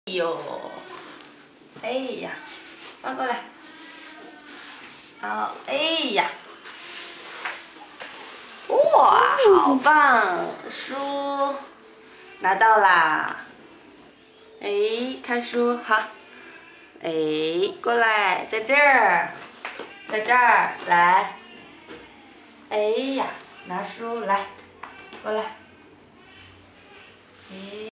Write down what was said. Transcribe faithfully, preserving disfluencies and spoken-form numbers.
哟，哎呀，翻过来，好，哎呀，哇，好棒！书拿到啦，哎，看书好，哎，过来，在这儿，在这儿，来，哎呀，拿书来，过来，哎。